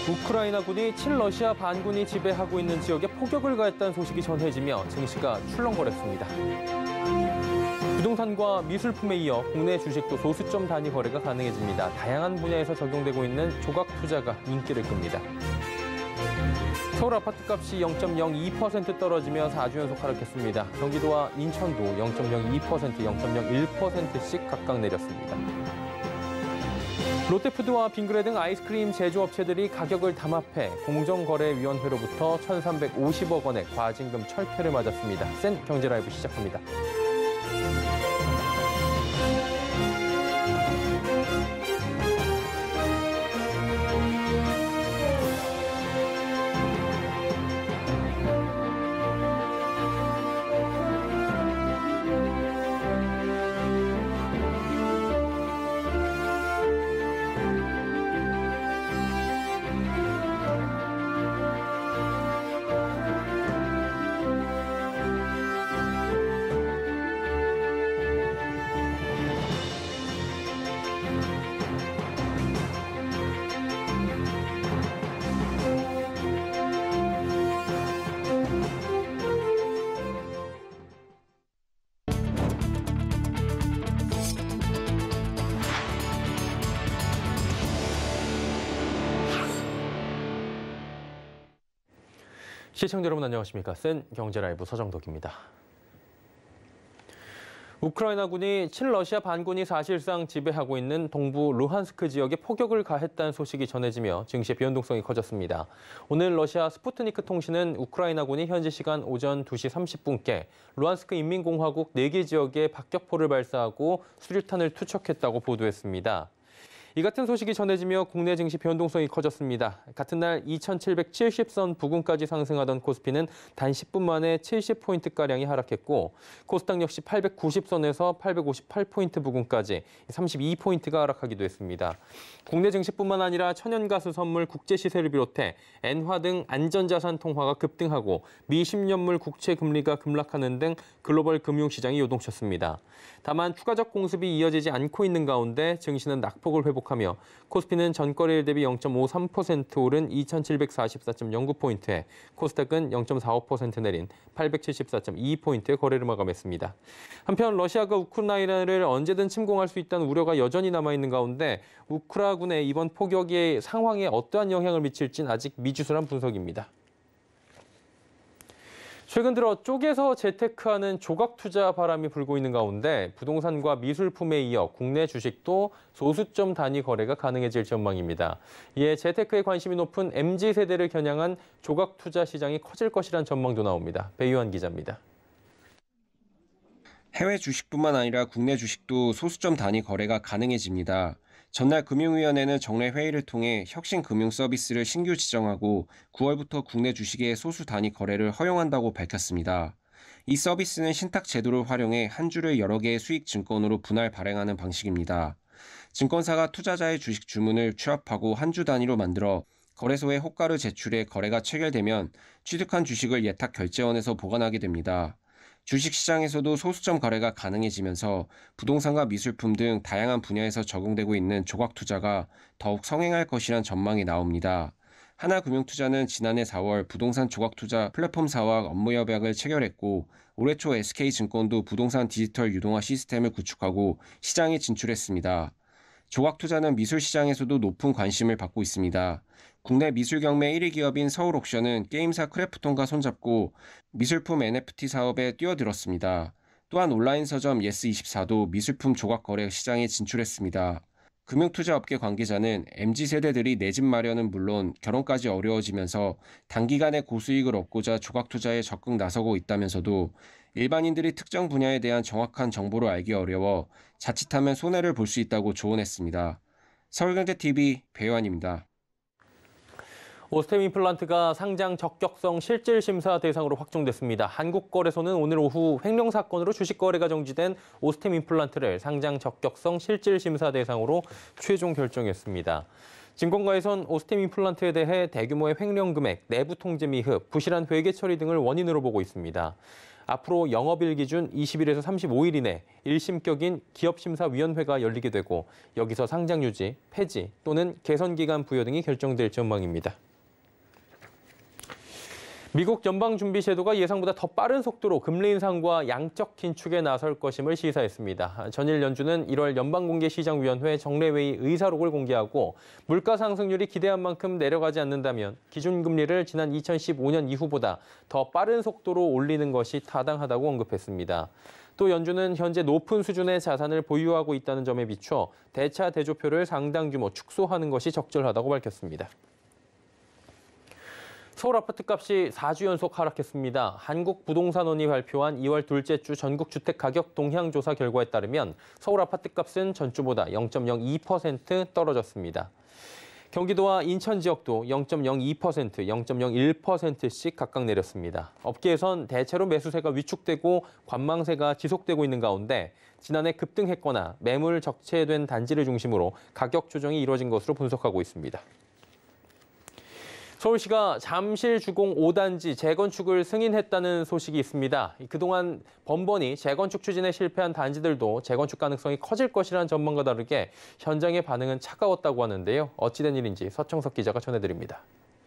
우크라이나군이 친러시아 반군이 지배하고 있는 지역에 포격을 가했다는 소식이 전해지며 증시가 출렁거렸습니다. 부동산과 미술품에 이어 국내 주식도 소수점 단위 거래가 가능해집니다. 다양한 분야에서 적용되고 있는 조각 투자가 인기를 끕니다. 서울 아파트값이 0.02% 떨어지며 4주 연속 하락했습니다. 경기도와 인천도 0.02%, 0.01%씩 각각 내렸습니다. 롯데푸드와 빙그레 등 아이스크림 제조업체들이 가격을 담합해 공정거래위원회로부터 1,350억 원의 과징금 철폐를 맞았습니다. 센 경제라이브 시작합니다. 시청자 여러분 안녕하십니까? 센 경제라이브 서정덕입니다. 우크라이나군이 친러시아 반군이 사실상 지배하고 있는 동부 루한스크 지역에 포격을 가했다는 소식이 전해지며 증시의 변동성이 커졌습니다. 오늘 러시아 스푸트니크 통신은 우크라이나군이 현지 시간 오전 2시 30분께 루한스크 인민공화국 4개 지역에 박격포를 발사하고 수류탄을 투척했다고 보도했습니다. 이 같은 소식이 전해지며 국내 증시 변동성이 커졌습니다. 같은 날 2,770선 부근까지 상승하던 코스피는 단 10분 만에 70포인트가량이 하락했고 코스닥 역시 890선에서 858포인트 부근까지 32포인트가 하락하기도 했습니다. 국내 증시뿐만 아니라 천연가스 선물 국제 시세를 비롯해 엔화 등 안전자산 통화가 급등하고 미 10년물 국채 금리가 급락하는 등 글로벌 금융시장이 요동쳤습니다. 다만 추가적 공습이 이어지지 않고 있는 가운데 증시는 낙폭을 회복하며 코스피는 전거래일 대비 0.53% 오른 2,744.09포인트에 코스닥은 0.45% 내린 874.22포인트의 거래를 마감했습니다. 한편 러시아가 우크라이나를 언제든 침공할 수 있다는 우려가 여전히 남아있는 가운데 우크라군의 이번 포격이 상황에 어떠한 영향을 미칠지는 아직 미지수란 분석입니다. 최근 들어 쪼개서 재테크하는 조각 투자 바람이 불고 있는 가운데 부동산과 미술품에 이어 국내 주식도 소수점 단위 거래가 가능해질 전망입니다. 이에 재테크에 관심이 높은 MZ세대를 겨냥한 조각 투자 시장이 커질 것이란 전망도 나옵니다. 배유한 기자입니다. 해외 주식뿐만 아니라 국내 주식도 소수점 단위 거래가 가능해집니다. 전날 금융위원회는 정례 회의를 통해 혁신 금융 서비스를 신규 지정하고 9월부터 국내 주식의 소수 단위 거래를 허용한다고 밝혔습니다. 이 서비스는 신탁 제도를 활용해 한 주를 여러 개의 수익 증권으로 분할 발행하는 방식입니다. 증권사가 투자자의 주식 주문을 취합하고 한 주 단위로 만들어 거래소에 호가를 제출해 거래가 체결되면 취득한 주식을 예탁 결제원에서 보관하게 됩니다. 주식시장에서도 소수점 거래가 가능해지면서 부동산과 미술품 등 다양한 분야에서 적용되고 있는 조각 투자가 더욱 성행할 것이란 전망이 나옵니다. 하나금융투자는 지난해 4월 부동산 조각 투자 플랫폼사와 업무 협약을 체결했고 올해 초 SK증권도 부동산 디지털 유동화 시스템을 구축하고 시장에 진출했습니다. 조각 투자는 미술 시장에서도 높은 관심을 받고 있습니다. 국내 미술 경매 1위 기업인 서울옥션은 게임사 크래프톤과 손잡고 미술품 NFT 사업에 뛰어들었습니다. 또한 온라인 서점 예스24도 미술품 조각 거래 시장에 진출했습니다. 금융투자업계 관계자는 MZ세대들이 내 집 마련은 물론 결혼까지 어려워지면서 단기간에 고수익을 얻고자 조각 투자에 적극 나서고 있다면서도 일반인들이 특정 분야에 대한 정확한 정보를 알기 어려워 자칫하면 손해를 볼 수 있다고 조언했습니다. 서울경제TV 배요한입니다. 오스템 임플란트가 상장 적격성 실질 심사 대상으로 확정됐습니다. 한국거래소는 오늘 오후 횡령 사건으로 주식 거래가 정지된 오스템 임플란트를 상장 적격성 실질 심사 대상으로 최종 결정했습니다. 증권가에선 오스템 임플란트에 대해 대규모의 횡령 금액, 내부 통제 미흡, 부실한 회계 처리 등을 원인으로 보고 있습니다. 앞으로 영업일 기준 20일에서 35일 이내 1심격인 기업심사위원회가 열리게 되고 여기서 상장 유지, 폐지 또는 개선 기간 부여 등이 결정될 전망입니다. 미국 연방준비제도가 예상보다 더 빠른 속도로 금리 인상과 양적 긴축에 나설 것임을 시사했습니다. 전일 연준은 1월 연방공개시장위원회 정례회의 의사록을 공개하고 물가 상승률이 기대한 만큼 내려가지 않는다면 기준금리를 지난 2015년 이후보다 더 빠른 속도로 올리는 것이 타당하다고 언급했습니다. 또 연준은 현재 높은 수준의 자산을 보유하고 있다는 점에 비춰 대차 대조표를 상당 규모 축소하는 것이 적절하다고 밝혔습니다. 서울 아파트값이 4주 연속 하락했습니다. 한국부동산원이 발표한 2월 둘째 주 전국 주택 가격 동향 조사 결과에 따르면 서울 아파트값은 전주보다 0.02% 떨어졌습니다. 경기도와 인천 지역도 0.02%, 0.01%씩 각각 내렸습니다. 업계에선 대체로 매수세가 위축되고 관망세가 지속되고 있는 가운데 지난해 급등했거나 매물 적체된 단지를 중심으로 가격 조정이 이뤄진 것으로 분석하고 있습니다. 서울시가 잠실 주공 5단지 재건축을 승인했다는 소식이 있습니다. 그동안 번번이 재건축 추진에 실패한 단지들도 재건축 가능성이 커질 것이라는 전망과 다르게 현장의 반응은 차가웠다고 하는데요. 어찌된 일인지 서청석 기자가 전해드립니다.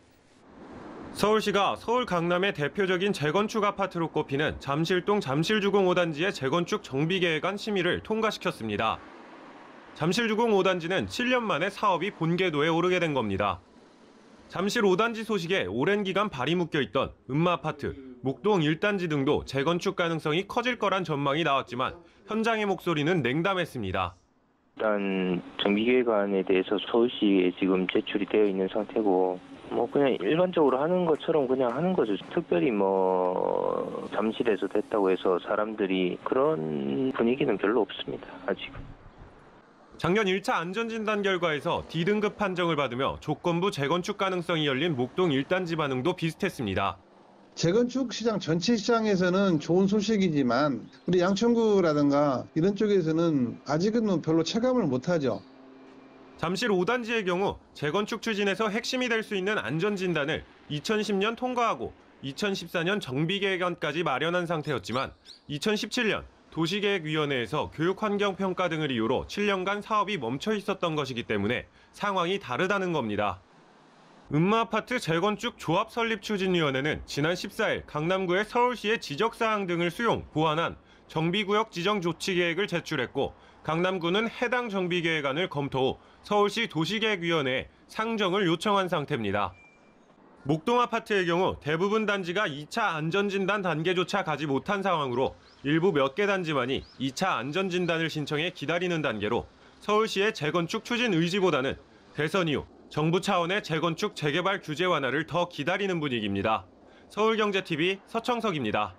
서울시가 서울 강남의 대표적인 재건축 아파트로 꼽히는 잠실동 잠실주공 5단지의 재건축 정비계획안 심의를 통과시켰습니다. 잠실주공 5단지는 7년 만에 사업이 본궤도에 오르게 된 겁니다. 잠실 5단지 소식에 오랜 기간 발이 묶여있던 음마아파트, 목동 1단지 등도 재건축 가능성이 커질 거란 전망이 나왔지만 현장의 목소리는 냉담했습니다. 일단 정비계획안에 대해서 서울시에 지금 제출이 되어 있는 상태고 그냥 일반적으로 하는 것처럼 그냥 하는 거죠. 특별히 잠실에서 됐다고 해서 사람들이 그런 분위기는 별로 없습니다. 아직은. 작년 1차 안전진단 결과에서 D등급 판정을 받으며 조건부 재건축 가능성이 열린 목동 1단지 반응도 비슷했습니다. 재건축 시장 전체 시장에서는 좋은 소식이지만 우리 양천구라든가 이런 쪽에서는 아직은 별로 체감을 못하죠. 잠실 5단지의 경우 재건축 추진에서 핵심이 될 수 있는 안전진단을 2010년 통과하고 2014년 정비계획안까지 마련한 상태였지만 2017년 도시계획위원회에서 교육환경평가 등을 이유로 7년간 사업이 멈춰 있었던 것이기 때문에 상황이 다르다는 겁니다. 음마아파트 재건축 조합설립추진위원회는 지난 14일 강남구에 서울시의 지적사항 등을 수용, 보완한 정비구역 지정 조치계획을 제출했고 강남구는 해당 정비계획안을 검토 후 서울시 도시계획위원회에 상정을 요청한 상태입니다. 목동 아파트의 경우 대부분 단지가 2차 안전진단 단계조차 가지 못한 상황으로 일부 몇 개 단지만이 2차 안전진단을 신청해 기다리는 단계로 서울시의 재건축 추진 의지보다는 대선 이후 정부 차원의 재건축 재개발 규제 완화를 더 기다리는 분위기입니다. 서울경제TV 서청석입니다.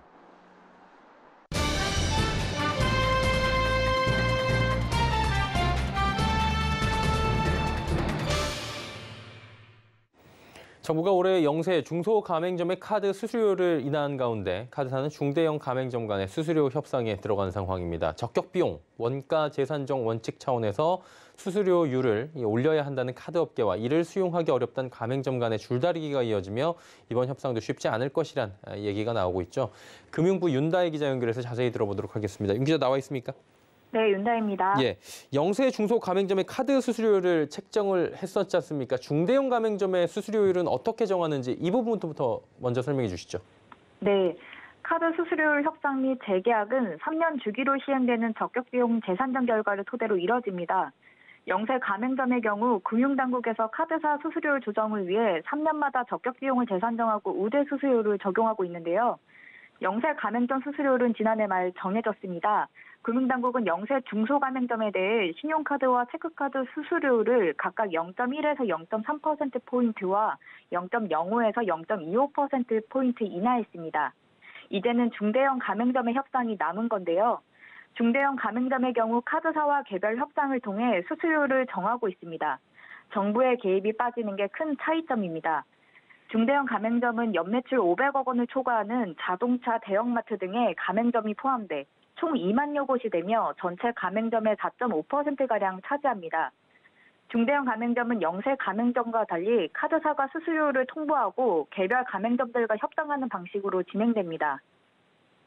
정부가 올해 영세 중소가맹점의 카드 수수료를 인하한 가운데 카드사는 중대형 가맹점 간의 수수료 협상에 들어간 상황입니다. 적격 비용, 원가 재산정 원칙 차원에서 수수료율을 올려야 한다는 카드업계와 이를 수용하기 어렵다는 가맹점 간의 줄다리기가 이어지며 이번 협상도 쉽지 않을 것이란 얘기가 나오고 있죠. 금융부 윤다혜 기자 연결해서 자세히 들어보도록 하겠습니다. 윤 기자 나와 있습니까? 네, 윤다혜입니다. 예, 영세 중소 가맹점의 카드 수수료를 책정을 했었지 않습니까? 중대형 가맹점의 수수료율은 어떻게 정하는지 이 부분부터 먼저 설명해 주시죠. 네, 카드 수수료율 협상 및 재계약은 3년 주기로 시행되는 적격 비용 재산정 결과를 토대로 이뤄집니다. 영세 가맹점의 경우 금융당국에서 카드사 수수료율 조정을 위해 3년마다 적격 비용을 재산정하고 우대 수수료를 적용하고 있는데요. 영세 가맹점 수수료율은 지난해 말 정해졌습니다. 금융당국은 영세 중소가맹점에 대해 신용카드와 체크카드 수수료를 각각 0.1에서 0.3%포인트와 0.05에서 0.25%포인트 인하했습니다. 이제는 중대형 가맹점의 협상이 남은 건데요. 중대형 가맹점의 경우 카드사와 개별 협상을 통해 수수료를 정하고 있습니다. 정부의 개입이 빠지는 게 큰 차이점입니다. 중대형 가맹점은 연매출 500억 원을 초과하는 자동차, 대형마트 등의 가맹점이 포함돼 총 2만여 곳이 되며 전체 가맹점의 4.5%가량 차지합니다. 중대형 가맹점은 영세 가맹점과 달리 카드사가 수수료를 통보하고 개별 가맹점들과 협상하는 방식으로 진행됩니다.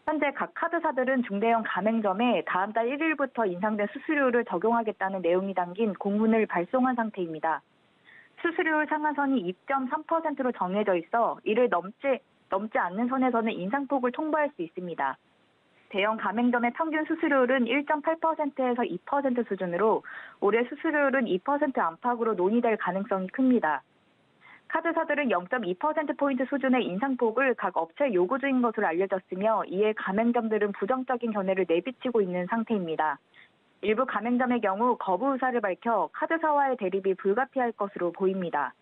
현재 각 카드사들은 중대형 가맹점에 다음 달 1일부터 인상된 수수료를 적용하겠다는 내용이 담긴 공문을 발송한 상태입니다. 수수료율 상한선이 2.3%로 정해져 있어 이를 넘지 않는 선에서는 인상폭을 통보할 수 있습니다. 대형 가맹점의 평균 수수료율은 1.8%에서 2% 수준으로 올해 수수료율은 2% 안팎으로 논의될 가능성이 큽니다. 카드사들은 0.2%포인트 수준의 인상폭을 각 업체에 요구 중인 것으로 알려졌으며 이에 가맹점들은 부정적인 견해를 내비치고 있는 상태입니다. 일부 가맹점의 경우 거부 의사를 밝혀 카드사와의 대립이 불가피할 것으로 보입니다.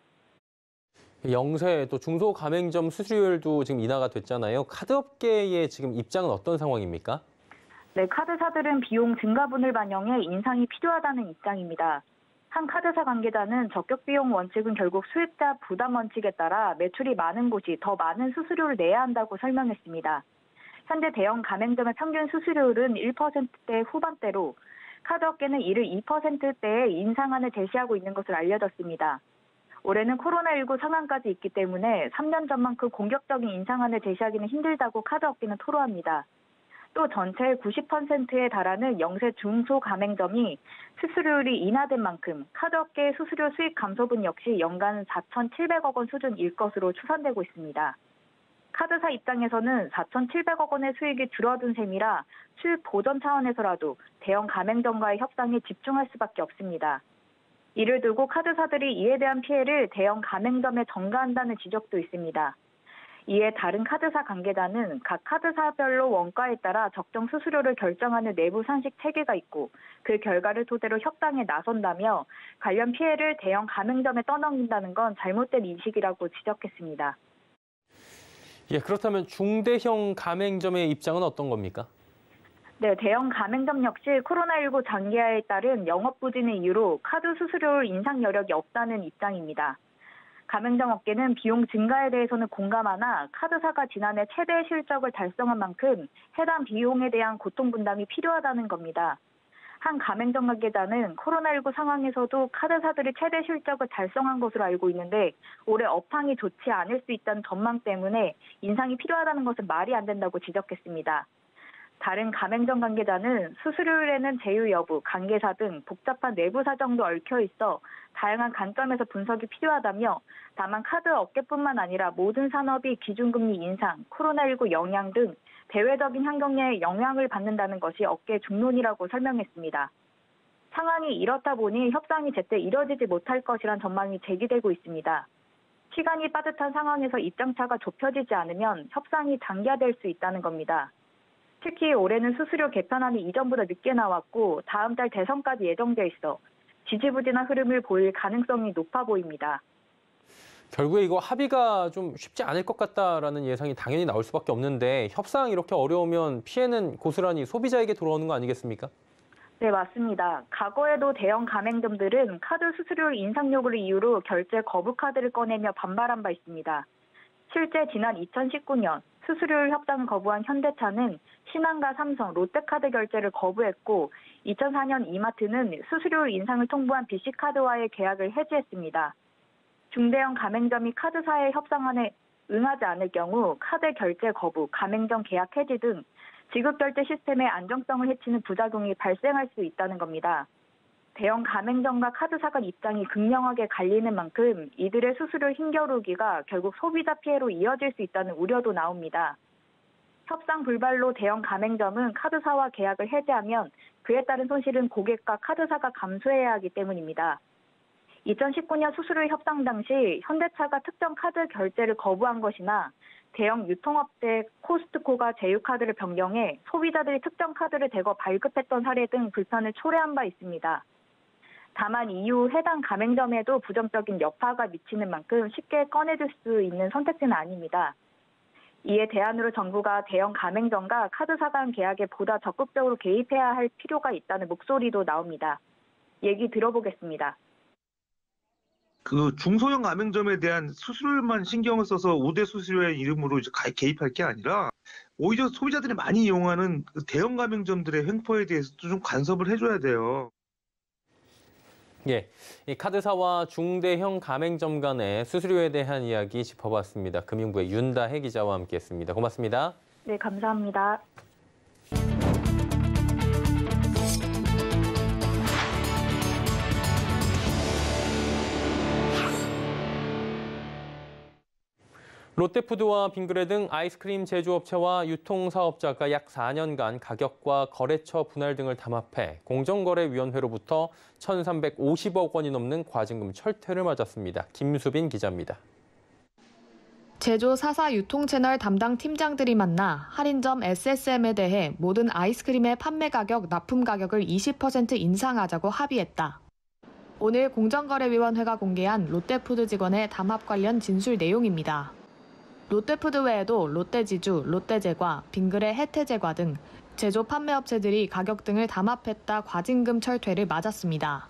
영세 또 중소 가맹점 수수료율도 지금 인하가 됐잖아요. 카드업계의 지금 입장은 어떤 상황입니까? 네, 카드사들은 비용 증가분을 반영해 인상이 필요하다는 입장입니다. 한 카드사 관계자는 적격 비용 원칙은 결국 수익자 부담 원칙에 따라 매출이 많은 곳이 더 많은 수수료를 내야 한다고 설명했습니다. 현재 대형 가맹점의 평균 수수료율은 1%대 후반대로 카드업계는 이를 2%대의 인상안을 제시하고 있는 것으로 알려졌습니다. 올해는 코로나19 상황까지 있기 때문에 3년 전만큼 공격적인 인상안을 제시하기는 힘들다고 카드업계는 토로합니다. 또 전체의 90%에 달하는 영세 중소 가맹점이 수수료율이 인하된 만큼 카드업계의 수수료 수익 감소분 역시 연간 4,700억 원 수준일 것으로 추산되고 있습니다. 카드사 입장에서는 4,700억 원의 수익이 줄어든 셈이라 수익 보전 차원에서라도 대형 가맹점과의 협상에 집중할 수밖에 없습니다. 이를 두고 카드사들이 이에 대한 피해를 대형 가맹점에 전가한다는 지적도 있습니다. 이에 다른 카드사 관계자는 각 카드사별로 원가에 따라 적정 수수료를 결정하는 내부 상식 체계가 있고 그 결과를 토대로 협상에 나선다며 관련 피해를 대형 가맹점에 떠넘긴다는 건 잘못된 인식이라고 지적했습니다. 예, 그렇다면 중대형 가맹점의 입장은 어떤 겁니까? 네, 대형 가맹점 역시 코로나19 장기화에 따른 영업 부진의 이유로 카드 수수료율 인상 여력이 없다는 입장입니다. 가맹점 업계는 비용 증가에 대해서는 공감하나 카드사가 지난해 최대 실적을 달성한 만큼 해당 비용에 대한 고통 분담이 필요하다는 겁니다. 한 가맹점 관계자는 코로나19 상황에서도 카드사들이 최대 실적을 달성한 것으로 알고 있는데 올해 업황이 좋지 않을 수 있다는 전망 때문에 인상이 필요하다는 것은 말이 안 된다고 지적했습니다. 다른 가맹점 관계자는 수수료율에는 제휴 여부, 관계사 등 복잡한 내부 사정도 얽혀 있어 다양한 관점에서 분석이 필요하다며 다만 카드 업계뿐만 아니라 모든 산업이 기준금리 인상, 코로나19 영향 등 대외적인 환경에 영향을 받는다는 것이 업계 중론이라고 설명했습니다. 상황이 이렇다 보니 협상이 제때 이뤄지지 못할 것이란 전망이 제기되고 있습니다. 시간이 빠듯한 상황에서 입장차가 좁혀지지 않으면 협상이 장기화될 수 있다는 겁니다. 특히 올해는 수수료 개편안이 이전보다 늦게 나왔고 다음 달 대선까지 예정돼 있어 지지부진한 흐름을 보일 가능성이 높아 보입니다. 결국에 이거 합의가 좀 쉽지 않을 것 같다라는 예상이 당연히 나올 수밖에 없는데 협상 이렇게 어려우면 피해는 고스란히 소비자에게 돌아오는 거 아니겠습니까? 네, 맞습니다. 과거에도 대형 가맹점들은 카드 수수료 인상 요구를 이유로 결제 거부 카드를 꺼내며 반발한 바 있습니다. 실제 지난 2019년 수수료율 협상을 거부한 현대차는 신한과 삼성, 롯데카드 결제를 거부했고 2004년 이마트는 수수료율 인상을 통보한 BC카드와의 계약을 해지했습니다. 중대형 가맹점이 카드사의 협상안에 응하지 않을 경우 카드 결제 거부, 가맹점 계약 해지 등 지급결제 시스템의 안정성을 해치는 부작용이 발생할 수 있다는 겁니다. 대형 가맹점과 카드사 간 입장이 극명하게 갈리는 만큼 이들의 수수료 힘겨루기가 결국 소비자 피해로 이어질 수 있다는 우려도 나옵니다. 협상 불발로 대형 가맹점은 카드사와 계약을 해지하면 그에 따른 손실은 고객과 카드사가 감수해야 하기 때문입니다. 2019년 수수료 협상 당시 현대차가 특정 카드 결제를 거부한 것이나 대형 유통업체 코스트코가 제휴카드를 변경해 소비자들이 특정 카드를 대거 발급했던 사례 등 불편을 초래한 바 있습니다. 다만 이후 해당 가맹점에도 부정적인 여파가 미치는 만큼 쉽게 꺼내줄 수 있는 선택지는 아닙니다. 이에 대안으로 정부가 대형 가맹점과 카드사 간 계약에 보다 적극적으로 개입해야 할 필요가 있다는 목소리도 나옵니다. 얘기 들어보겠습니다. 그 중소형 가맹점에 대한 수수료만 신경을 써서 우대 수수료의 이름으로 이제 개입할 게 아니라 오히려 소비자들이 많이 이용하는 그 대형 가맹점들의 횡포에 대해서도 좀 간섭을 해줘야 돼요. 예, 이 카드사와 중대형 가맹점 간의 수수료에 대한 이야기 짚어봤습니다. 금융부의 윤다혜 기자와 함께했습니다. 고맙습니다. 네, 감사합니다. 롯데푸드와 빙그레 등 아이스크림 제조업체와 유통사업자가 약 4년간 가격과 거래처 분할 등을 담합해 공정거래위원회로부터 1,350억 원이 넘는 과징금 철퇴를 맞았습니다. 김수빈 기자입니다. 제조 4사 유통채널 담당 팀장들이 만나 할인점 SSM에 대해 모든 아이스크림의 판매 가격, 납품 가격을 20% 인상하자고 합의했다. 오늘 공정거래위원회가 공개한 롯데푸드 직원의 담합 관련 진술 내용입니다. 롯데푸드 외에도 롯데지주, 롯데제과, 빙그레 혜태제과 등 제조 판매업체들이 가격 등을 담합했다 과징금 철퇴를 맞았습니다.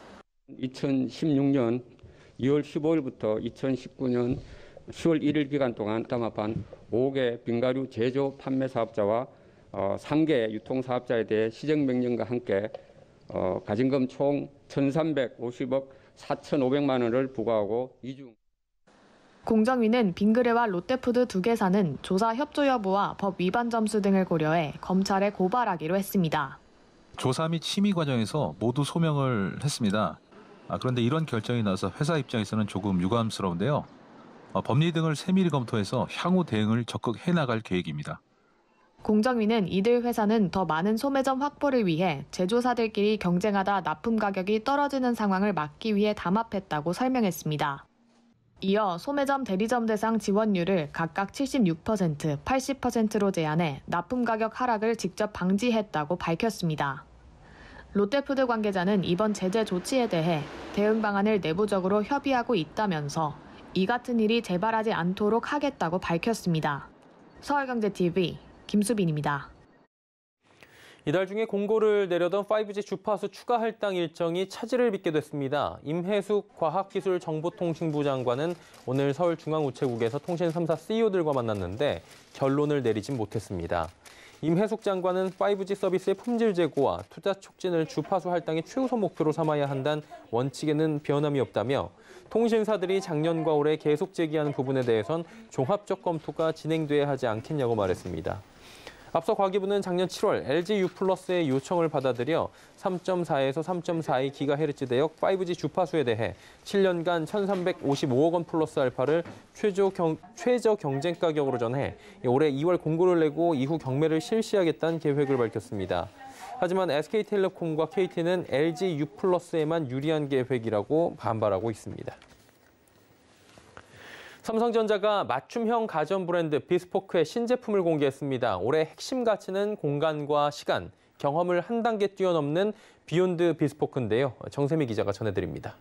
2016년 2월 15일부터 2019년 10월 1일 기간 동안 담합한 5개 빙가류 제조 판매 사업자와 3개 유통사업자에 대해 시정명령과 함께 과징금 총 1,350억 4,500만 원을 부과하고 이중 공정위는 빙그레와 롯데푸드 두 개사는 조사 협조 여부와 법 위반 점수 등을 고려해 검찰에 고발하기로 했습니다. 조사 및 심의 과정에서 모두 소명을 했습니다. 그런데 이런 결정이 나서 회사 입장에서는 조금 유감스러운데요. 법리 등을 세밀히 검토해서 향후 대응을 적극 해나갈 계획입니다. 공정위는 이들 회사는 더 많은 소매점 확보를 위해 제조사들끼리 경쟁하다 납품 가격이 떨어지는 상황을 막기 위해 담합했다고 설명했습니다. 이어 소매점 대리점 대상 지원율을 각각 76%, 80%로 제한해 납품 가격 하락을 직접 방지했다고 밝혔습니다. 롯데푸드 관계자는 이번 제재 조치에 대해 대응 방안을 내부적으로 협의하고 있다면서 이 같은 일이 재발하지 않도록 하겠다고 밝혔습니다. 서울경제TV 김수빈입니다. 이달 중에 공고를 내려던 5G 주파수 추가 할당 일정이 차질을 빚게 됐습니다. 임혜숙 과학기술정보통신부 장관은 오늘 서울중앙우체국에서 통신 3사 CEO들과 만났는데 결론을 내리진 못했습니다. 임혜숙 장관은 5G 서비스의 품질 제고와 투자 촉진을 주파수 할당의 최우선 목표로 삼아야 한다는 원칙에는 변함이 없다며 통신사들이 작년과 올해 계속 제기하는 부분에 대해선 종합적 검토가 진행돼야 하지 않겠냐고 말했습니다. 앞서 과기부는 작년 7월 LG U+의 요청을 받아들여 3.4에서 3.42GHz 대역 5G 주파수에 대해 7년간 1,355억 원 플러스 알파를 최저 경쟁 가격으로 전해 올해 2월 공고를 내고 이후 경매를 실시하겠다는 계획을 밝혔습니다. 하지만 SK텔레콤과 KT는 LG U+에만 유리한 계획이라고 반발하고 있습니다. 삼성전자가 맞춤형 가전 브랜드 비스포크의 신제품을 공개했습니다. 올해 핵심 가치는 공간과 시간, 경험을 한 단계 뛰어넘는 비욘드 비스포크인데요. 정세미 기자가 전해드립니다.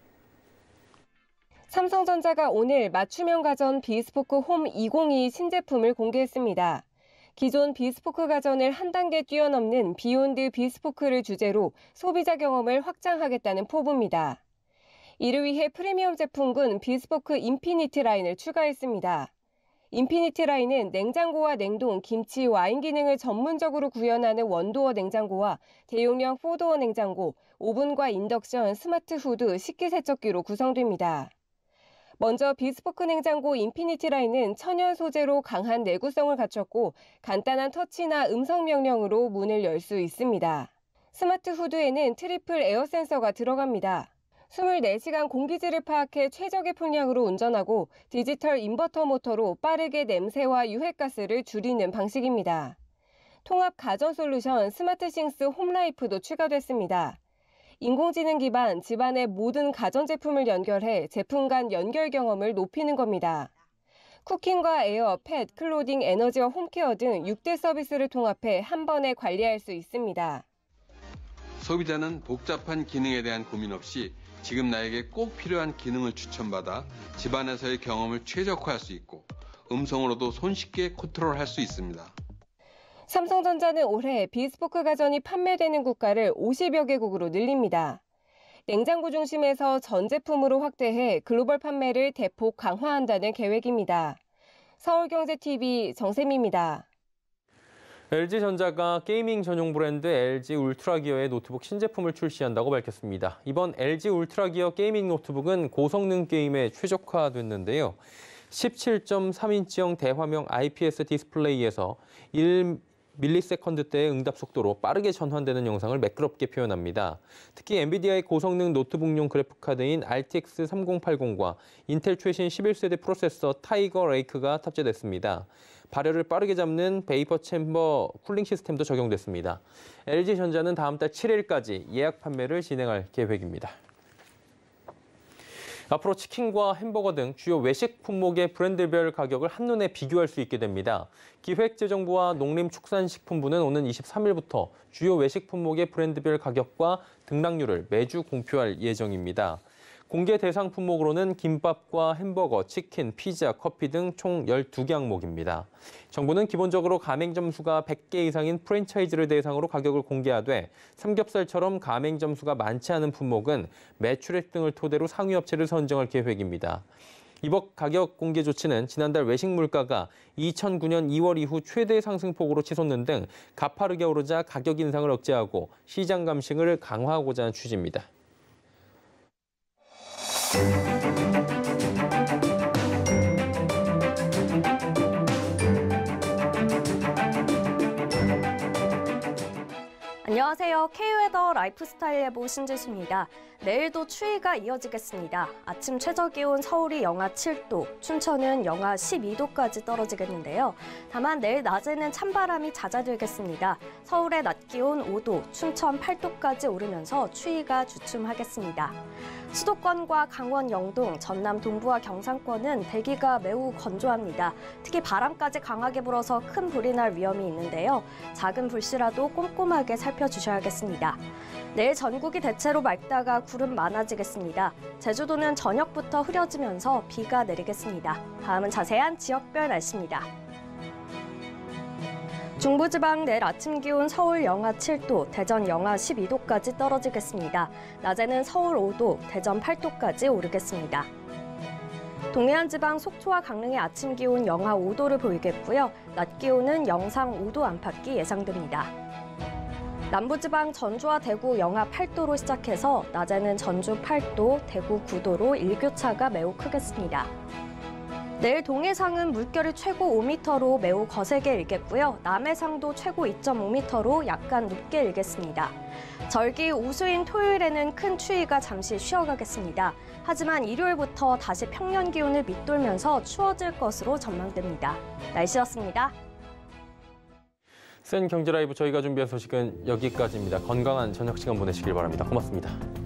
삼성전자가 오늘 맞춤형 가전 비스포크 홈 2022 신제품을 공개했습니다. 기존 비스포크 가전을 한 단계 뛰어넘는 비욘드 비스포크를 주제로 소비자 경험을 확장하겠다는 포부입니다. 이를 위해 프리미엄 제품군 비스포크 인피니트 라인을 추가했습니다. 인피니트 라인은 냉장고와 냉동, 김치, 와인 기능을 전문적으로 구현하는 원도어 냉장고와 대용량 4도어 냉장고, 오븐과 인덕션, 스마트 후드, 식기세척기로 구성됩니다. 먼저 비스포크 냉장고 인피니트 라인은 천연 소재로 강한 내구성을 갖췄고 간단한 터치나 음성 명령으로 문을 열 수 있습니다. 스마트 후드에는 트리플 에어 센서가 들어갑니다. 24시간 공기질을 파악해 최적의 풍량으로 운전하고 디지털 인버터 모터로 빠르게 냄새와 유해가스를 줄이는 방식입니다. 통합 가전 솔루션 스마트싱스 홈라이프도 추가됐습니다. 인공지능 기반 집안의 모든 가전제품을 연결해 제품 간 연결 경험을 높이는 겁니다. 쿠킹과 에어, 펫, 클로딩, 에너지와 홈케어 등 6대 서비스를 통합해 한 번에 관리할 수 있습니다. 소비자는 복잡한 기능에 대한 고민 없이 지금 나에게 꼭 필요한 기능을 추천받아 집안에서의 경험을 최적화할 수 있고 음성으로도 손쉽게 컨트롤할 수 있습니다. 삼성전자는 올해 비스포크 가전이 판매되는 국가를 50여 개국으로 늘립니다. 냉장고 중심에서 전 제품으로 확대해 글로벌 판매를 대폭 강화한다는 계획입니다. 서울경제TV 정세미입니다. LG전자가 게이밍 전용 브랜드 LG 울트라 기어의 노트북 신제품을 출시한다고 밝혔습니다. 이번 LG 울트라 기어 게이밍 노트북은 고성능 게임에 최적화됐는데요. 17.3인치형 대화면 IPS 디스플레이에서 1ms대의 응답 속도로 빠르게 전환되는 영상을 매끄럽게 표현합니다. 특히 엔비디아의 고성능 노트북용 그래픽카드인 RTX 3080과 인텔 최신 11세대 프로세서 타이거 레이크가 탑재됐습니다. 발열을 빠르게 잡는 베이퍼 챔버 쿨링 시스템도 적용됐습니다. LG전자는 다음 달 7일까지 예약 판매를 진행할 계획입니다. 앞으로 치킨과 햄버거 등 주요 외식 품목의 브랜드별 가격을 한눈에 비교할 수 있게 됩니다. 기획재정부와 농림축산식품부는 오는 23일부터 주요 외식 품목의 브랜드별 가격과 등락률을 매주 공표할 예정입니다. 공개 대상 품목으로는 김밥과 햄버거, 치킨, 피자, 커피 등 총 12개 항목입니다. 정부는 기본적으로 가맹점 수가 100개 이상인 프랜차이즈를 대상으로 가격을 공개하되 삼겹살처럼 가맹점 수가 많지 않은 품목은 매출액 등을 토대로 상위 업체를 선정할 계획입니다. 이번 가격 공개 조치는 지난달 외식 물가가 2009년 2월 이후 최대 상승폭으로 치솟는 등 가파르게 오르자 가격 인상을 억제하고 시장 감식을 강화하고자 하는 취지입니다. 안녕하세요. K웨더 라이프스타일 예보 신지수입니다. 내일도 추위가 이어지겠습니다. 아침 최저기온 서울이 영하 7도, 춘천은 영하 12도까지 떨어지겠는데요. 다만 내일 낮에는 찬바람이 잦아들겠습니다. 서울의 낮 기온 5도, 춘천 8도까지 오르면서 추위가 주춤하겠습니다. 수도권과 강원 영동, 전남 동부와 경상권은 대기가 매우 건조합니다. 특히 바람까지 강하게 불어서 큰 불이 날 위험이 있는데요. 작은 불씨라도 꼼꼼하게 살펴주셔야겠습니다. 내일 전국이 대체로 맑다가 구름 많아지겠습니다. 제주도는 저녁부터 흐려지면서 비가 내리겠습니다. 다음은 자세한 지역별 날씨입니다. 중부지방 내일 아침 기온 서울 영하 7도, 대전 영하 12도까지 떨어지겠습니다. 낮에는 서울 5도, 대전 8도까지 오르겠습니다. 동해안 지방 속초와 강릉의 아침 기온 영하 5도를 보이겠고요. 낮 기온은 영상 5도 안팎이 예상됩니다. 남부지방 전주와 대구 영하 8도로 시작해서 낮에는 전주 8도, 대구 9도로 일교차가 매우 크겠습니다. 내일 동해상은 물결이 최고 5m로 매우 거세게 일겠고요. 남해상도 최고 2.5m로 약간 높게 일겠습니다. 절기 우수인 토요일에는 큰 추위가 잠시 쉬어가겠습니다. 하지만 일요일부터 다시 평년 기온을 밑돌면서 추워질 것으로 전망됩니다. 날씨였습니다. 센 경제 라이브 저희가 준비한 소식은 여기까지입니다. 건강한 저녁 시간 보내시길 바랍니다. 고맙습니다.